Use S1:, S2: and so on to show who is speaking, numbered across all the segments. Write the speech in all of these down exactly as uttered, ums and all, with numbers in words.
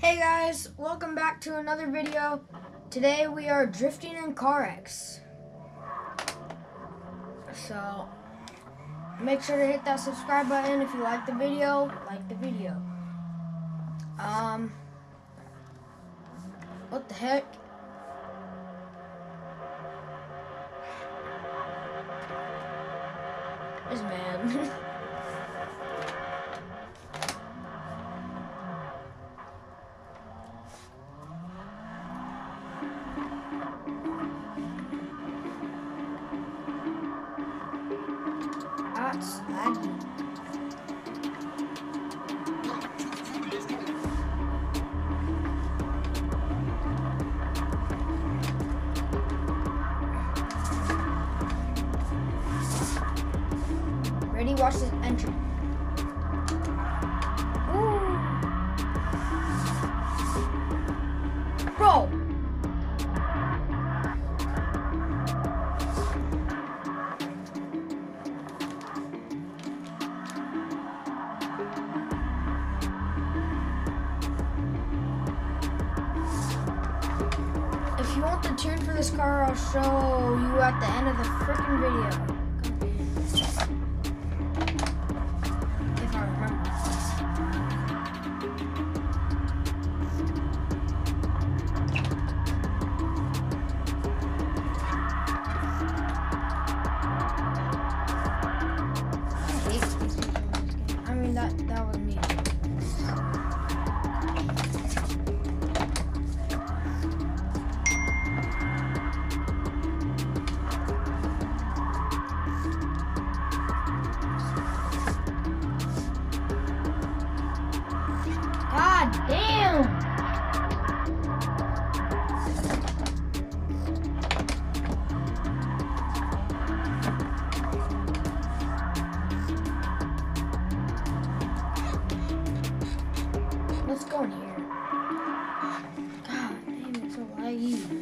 S1: Hey guys, welcome back to another video. Today we are drifting in CarX. So make sure to hit that subscribe button if you like the video, like the video. Um, what the heck? This man. That's laggy. Ready? Watch this entry. Ooh. Bro! If you want the tune for this car, I'll show you at the end of the freaking video. If I remember. I hate these people in this game. I mean, that, that was me. God damn! Let's go in here. God damn, it's so laggy.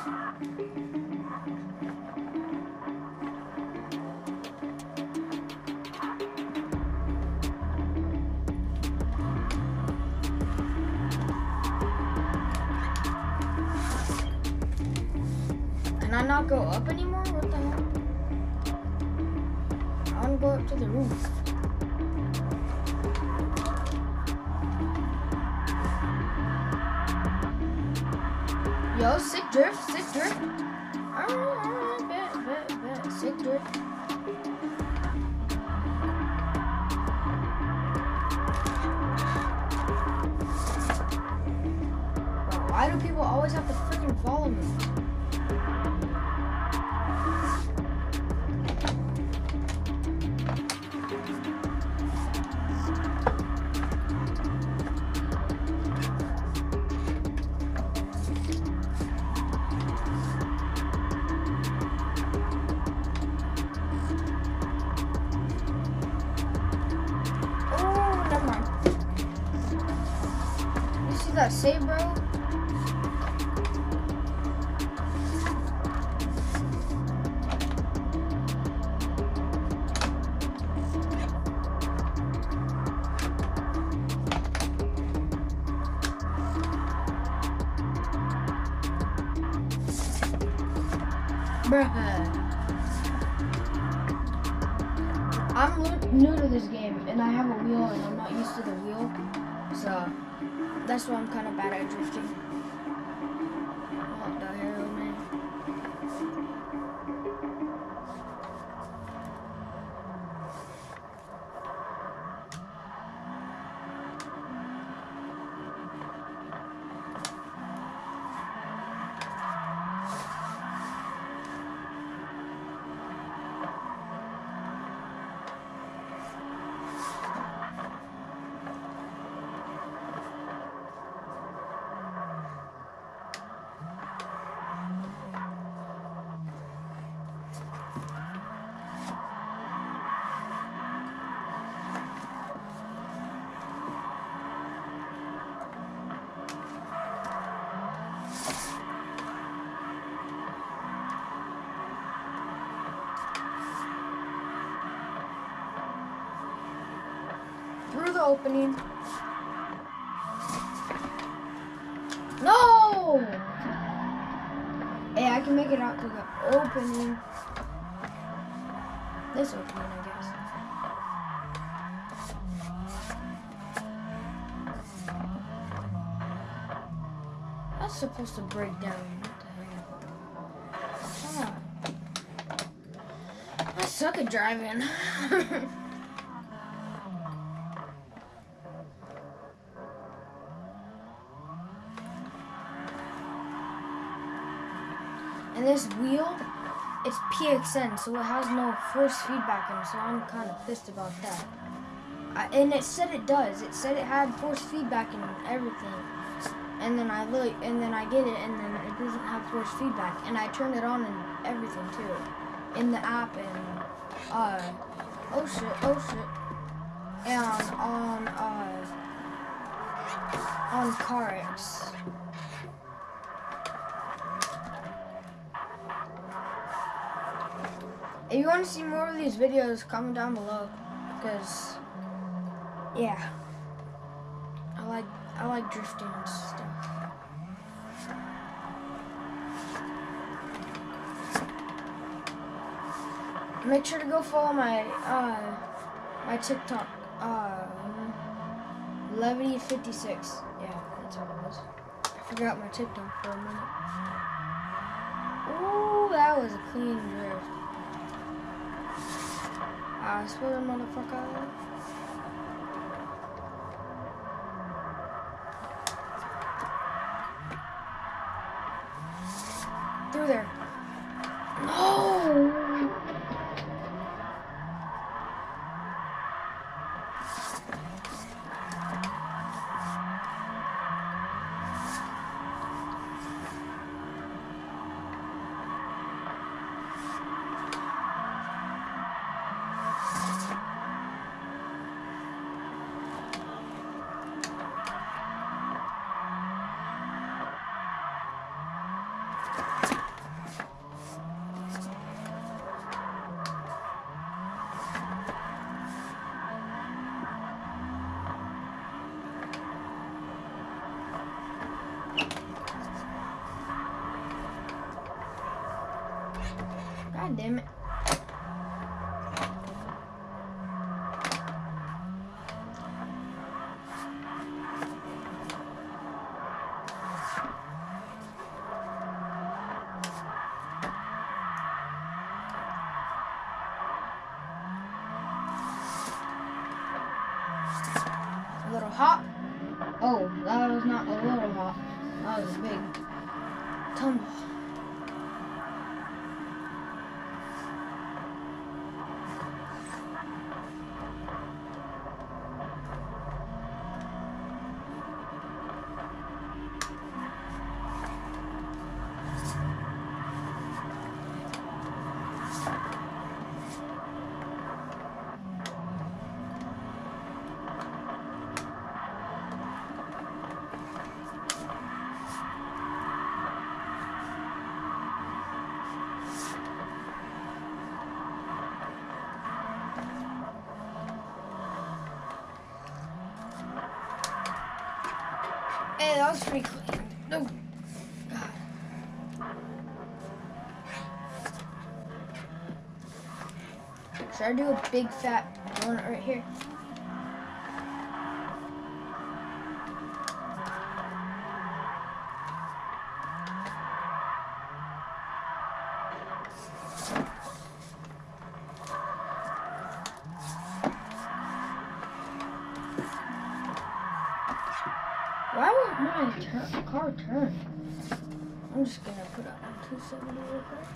S1: Can I not go up anymore? What the hell? I want to go up to the roof. Yo, sick drift, sick drift. Alright, alright, bet, bet, bet. Sick drift. Bro, why do people always have to freaking follow me? That say, bro? Bruh. I'm new to this game and I have a wheel and I'm not used to the wheel, so that's why I'm kind of bad at drifting. What the hell, man? through the opening. No! Hey, I can make it out to the opening. This opening, I guess. That's supposed to break down. What the hell? Ah. I suck at driving. And this wheel, it's P X N, so it has no force feedback in it, so I'm kind of pissed about that. I, and it said it does. It said it had force feedback in everything. And then I really, and then I get it, and then it doesn't have force feedback. And I turned it on and everything too, in the app and uh, oh shit, oh shit, and on uh, on CarX. If you want to see more of these videos, comment down below, because yeah, I like I like drifting and stuff. Make sure to go follow my uh my TikTok, uh Levity fifty-six. Yeah, that's what it was. I forgot my TikTok for a minute. Ooh, that was a clean drift. I swear, motherfucker. Through there. No! God damn it. A little hop. Oh, that was not a little hop. That was a big tumble. Hey, that was pretty clean. No. God. Should I do a big fat donut right here? Why won't my tur car turn? I'm just gonna put up on two seventy real quick.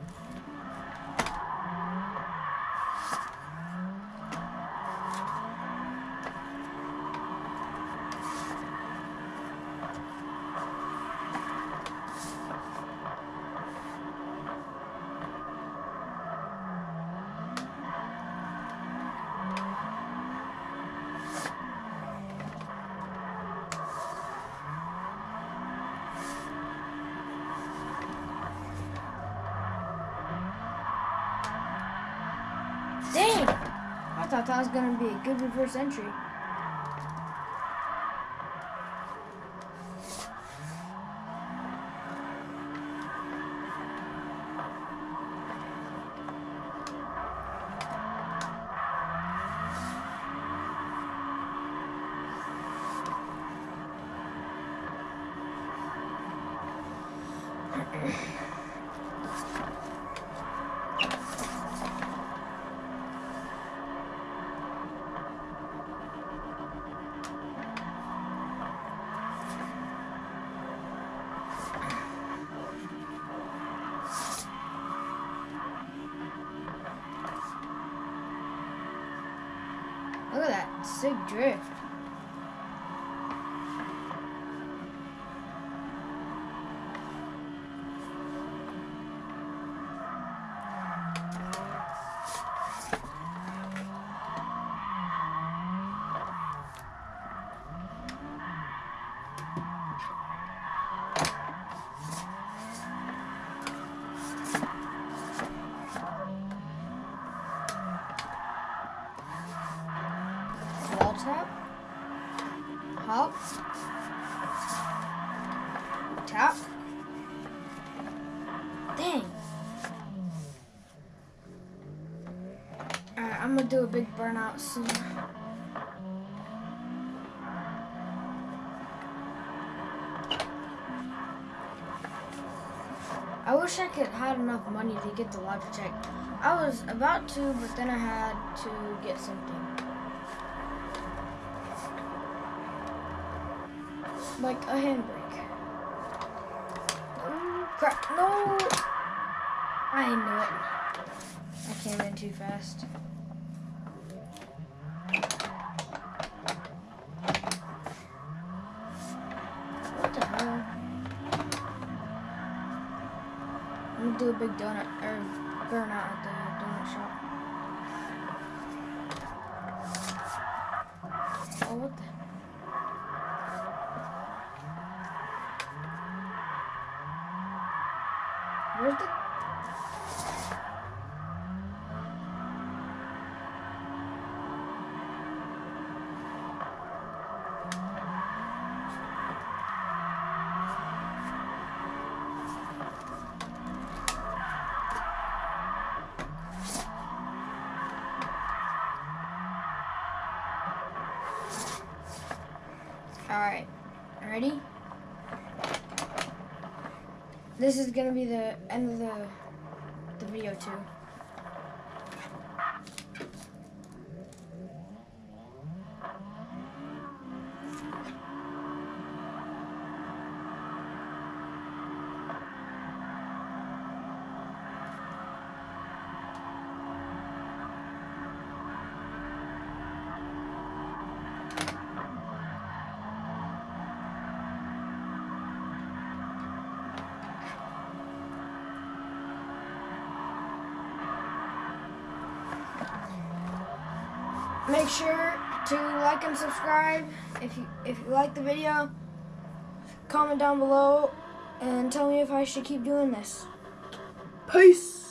S1: Dang! I thought that was gonna be a good reverse entry. Look at that sick drift. Wall tap, hop, tap, dang. Alright, I'm gonna do a big burnout soon. I wish I could had enough money to get the Logitech. I was about to, but then I had to get something. Like a handbrake. Oh, crap. No! I knew it. I came in too fast. What the hell? I'm gonna do a big donut, or burnout at the donut shop. Oh, what the? Where's the... Alright, ready? This is gonna be the end of the, the video too. Make sure to like and subscribe if you if you like the video. Comment down below and tell me if I should keep doing this. Peace.